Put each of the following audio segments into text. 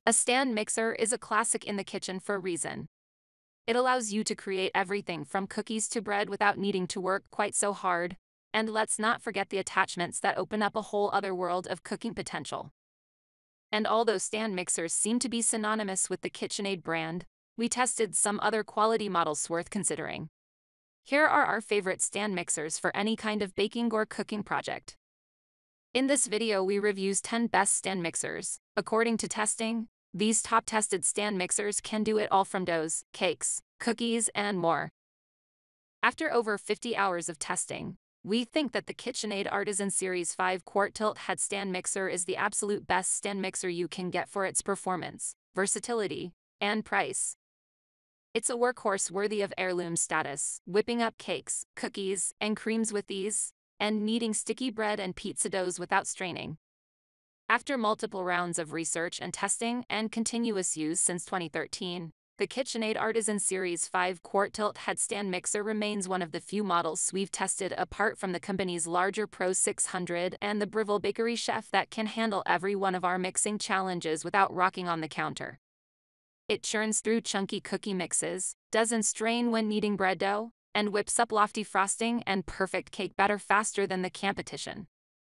A stand mixer is a classic in the kitchen for a reason. It allows you to create everything from cookies to bread without needing to work quite so hard. And let's not forget the attachments that open up a whole other world of cooking potential. And although stand mixers seem to be synonymous with the KitchenAid brand, we tested some other quality models worth considering. Here are our favorite stand mixers for any kind of baking or cooking project. In this video we reviews 10 best stand mixers. According to testing, these top tested stand mixers can do it all from doughs, cakes, cookies, and more. After over 50 hours of testing, we think that the KitchenAid Artisan Series 5-quart tilt-head stand mixer is the absolute best stand mixer you can get for its performance, versatility, and price. It's a workhorse worthy of heirloom status, whipping up cakes, cookies, and creams with ease, and kneading sticky bread and pizza doughs without straining. After multiple rounds of research and testing and continuous use since 2013, the KitchenAid Artisan Series 5-quart tilt-head stand mixer remains one of the few models we've tested apart from the company's larger Pro 600 and the Breville Bakery Chef that can handle every one of our mixing challenges without rocking on the counter. It churns through chunky cookie mixes, doesn't strain when kneading bread dough, and whips up lofty frosting and perfect cake batter faster than the competition.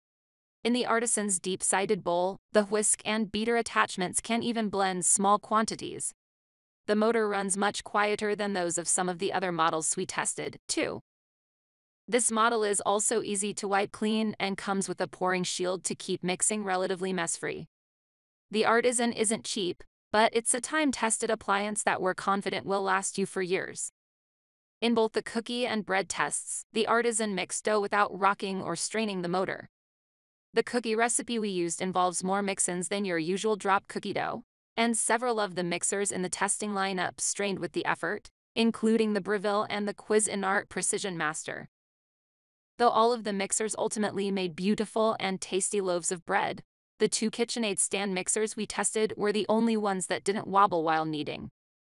In the Artisan's deep-sided bowl, the whisk and beater attachments can even blend small quantities. The motor runs much quieter than those of some of the other models we tested, too. This model is also easy to wipe clean and comes with a pouring shield to keep mixing relatively mess-free. The Artisan isn't cheap, but it's a time-tested appliance that we're confident will last you for years. In both the cookie and bread tests, the Artisan mixed dough without rocking or straining the motor. The cookie recipe we used involves more mix-ins than your usual drop cookie dough, and several of the mixers in the testing lineup strained with the effort, including the Breville and the Cuisinart Precision Master. Though all of the mixers ultimately made beautiful and tasty loaves of bread, the two KitchenAid stand mixers we tested were the only ones that didn't wobble while kneading.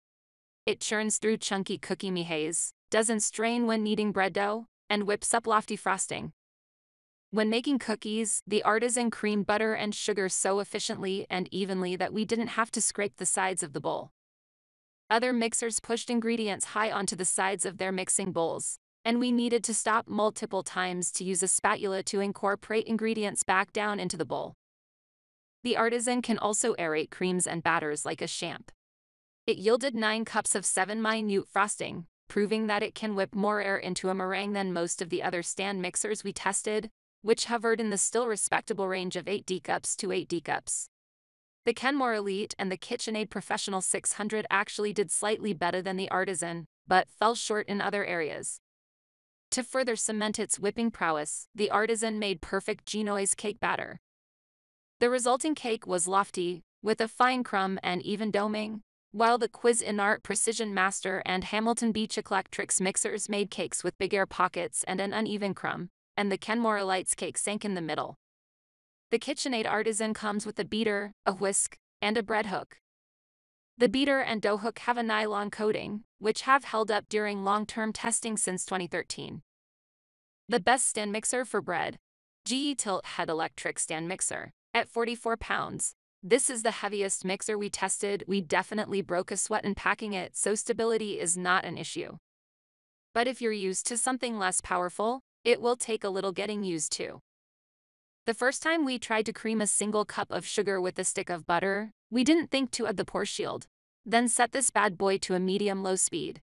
It churns through chunky cookie mihas, doesn't strain when kneading bread dough, and whips up lofty frosting. When making cookies, the Artisan creamed butter and sugar so efficiently and evenly that we didn't have to scrape the sides of the bowl. Other mixers pushed ingredients high onto the sides of their mixing bowls, and we needed to stop multiple times to use a spatula to incorporate ingredients back down into the bowl. The Artisan can also aerate creams and batters like a champ. It yielded 9 cups of 7-minute frosting, proving that it can whip more air into a meringue than most of the other stand mixers we tested, which hovered in the still respectable range of 8 D-cups to 8 D-cups. The Kenmore Elite and the KitchenAid Professional 600 actually did slightly better than the Artisan, but fell short in other areas. To further cement its whipping prowess, the Artisan made perfect genoise cake batter. The resulting cake was lofty, with a fine crumb and even doming, while the Cuisinart Precision Master and Hamilton Beach Eclectrics mixers made cakes with big air pockets and an uneven crumb, and the Kenmore Elite's cake sank in the middle. The KitchenAid Artisan comes with a beater, a whisk, and a bread hook. The beater and dough hook have a nylon coating, which have held up during long-term testing since 2013. The best stand mixer for bread. GE Tilt-Head Electric Stand Mixer. At 44 pounds. This is the heaviest mixer we tested. We definitely broke a sweat in packing it, so stability is not an issue. But if you're used to something less powerful, it will take a little getting used to. The first time we tried to cream a single cup of sugar with a stick of butter, we didn't think to add the pour shield, then set this bad boy to a medium-low speed.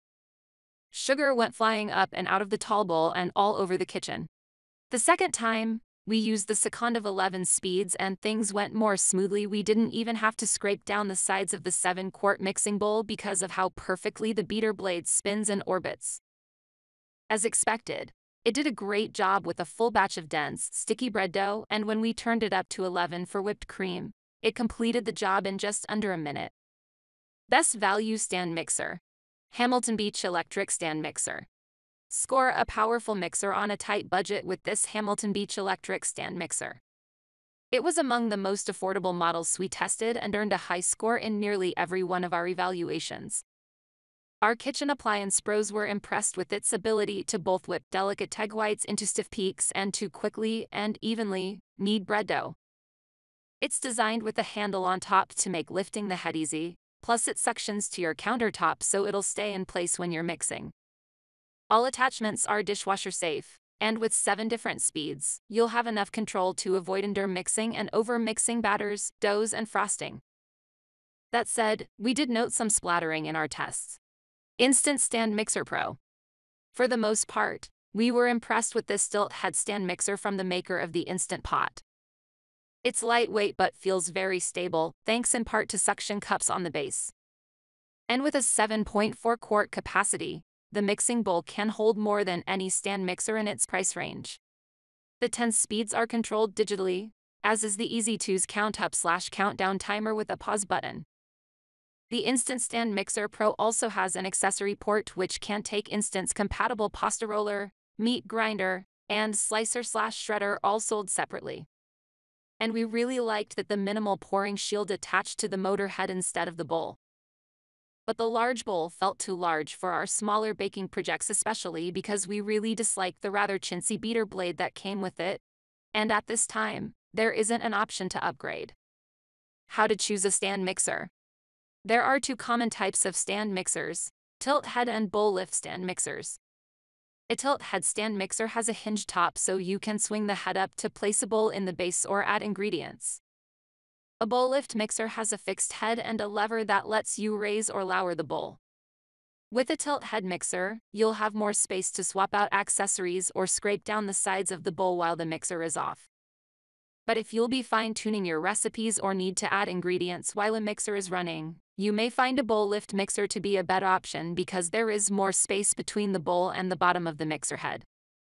Sugar went flying up and out of the tall bowl and all over the kitchen. The second time, we used the second of 11 speeds and things went more smoothly. We didn't even have to scrape down the sides of the 7-quart mixing bowl because of how perfectly the beater blade spins and orbits. As expected, it did a great job with a full batch of dense, sticky bread dough, and when we turned it up to 11 for whipped cream, it completed the job in just under a minute. Best Value Stand Mixer. Hamilton Beach Electric Stand Mixer. Score a powerful mixer on a tight budget with this Hamilton Beach Electric Stand Mixer. It was among the most affordable models we tested and earned a high score in nearly every one of our evaluations. Our kitchen appliance pros were impressed with its ability to both whip delicate egg whites into stiff peaks and to quickly and evenly knead bread dough. It's designed with a handle on top to make lifting the head easy, plus it suctions to your countertop so it'll stay in place when you're mixing. All attachments are dishwasher safe, and with 7 different speeds, you'll have enough control to avoid under-mixing and over-mixing batters, doughs, and frosting. That said, we did note some splattering in our tests. Instant Stand Mixer Pro. For the most part, we were impressed with this tilt head stand mixer from the maker of the Instant Pot. It's lightweight but feels very stable, thanks in part to suction cups on the base. And with a 7.4 quart capacity, the mixing bowl can hold more than any stand mixer in its price range. The 10 speeds are controlled digitally, as is the EZ2's count-up/countdown timer with a pause button. The Instant Stand Mixer Pro also has an accessory port which can take instance-compatible pasta roller, meat grinder, and slicer/shredder, all sold separately. And we really liked that the minimal pouring shield attached to the motor head instead of the bowl. But the large bowl felt too large for our smaller baking projects, especially because we really disliked the rather chintzy beater blade that came with it, and at this time, there isn't an option to upgrade. How to choose a stand mixer? There are 2 common types of stand mixers: tilt head and bowl lift stand mixers. A tilt head stand mixer has a hinged top so you can swing the head up to place a bowl in the base or add ingredients. A bowl lift mixer has a fixed head and a lever that lets you raise or lower the bowl. With a tilt head mixer, you'll have more space to swap out accessories or scrape down the sides of the bowl while the mixer is off. But if you'll be fine-tuning your recipes or need to add ingredients while a mixer is running, you may find a bowl lift mixer to be a better option because there is more space between the bowl and the bottom of the mixer head.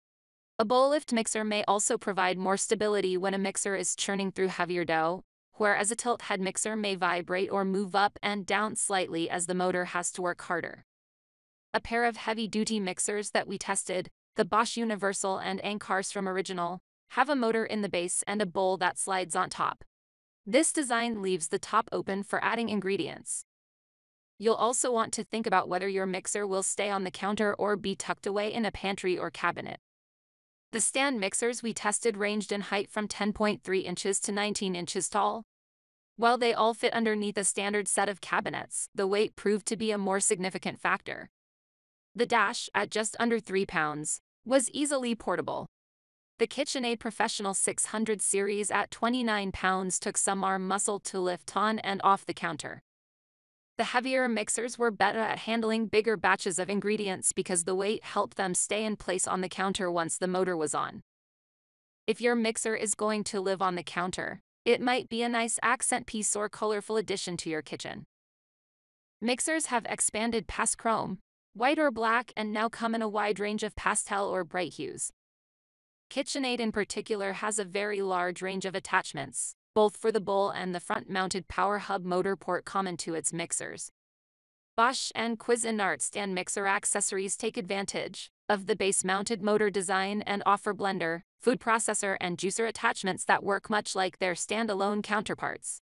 A bowl lift mixer may also provide more stability when a mixer is churning through heavier dough, whereas a tilt head mixer may vibrate or move up and down slightly as the motor has to work harder. A pair of heavy-duty mixers that we tested, the Bosch Universal and Ankar's from Original, have a motor in the base and a bowl that slides on top. This design leaves the top open for adding ingredients. You'll also want to think about whether your mixer will stay on the counter or be tucked away in a pantry or cabinet. The stand mixers we tested ranged in height from 10.3 inches to 19 inches tall. While they all fit underneath a standard set of cabinets, the weight proved to be a more significant factor. The Dash, at just under 3 pounds, was easily portable. The KitchenAid Professional 600 series at 29 pounds took some arm muscle to lift on and off the counter. The heavier mixers were better at handling bigger batches of ingredients because the weight helped them stay in place on the counter once the motor was on. If your mixer is going to live on the counter, it might be a nice accent piece or colorful addition to your kitchen. Mixers have expanded past chrome, white or black, and now come in a wide range of pastel or bright hues. KitchenAid in particular has a very large range of attachments, both for the bowl and the front-mounted power hub motor port common to its mixers. Bosch and Cuisinart stand mixer accessories take advantage of the base-mounted motor design and offer blender, food processor, and juicer attachments that work much like their standalone counterparts.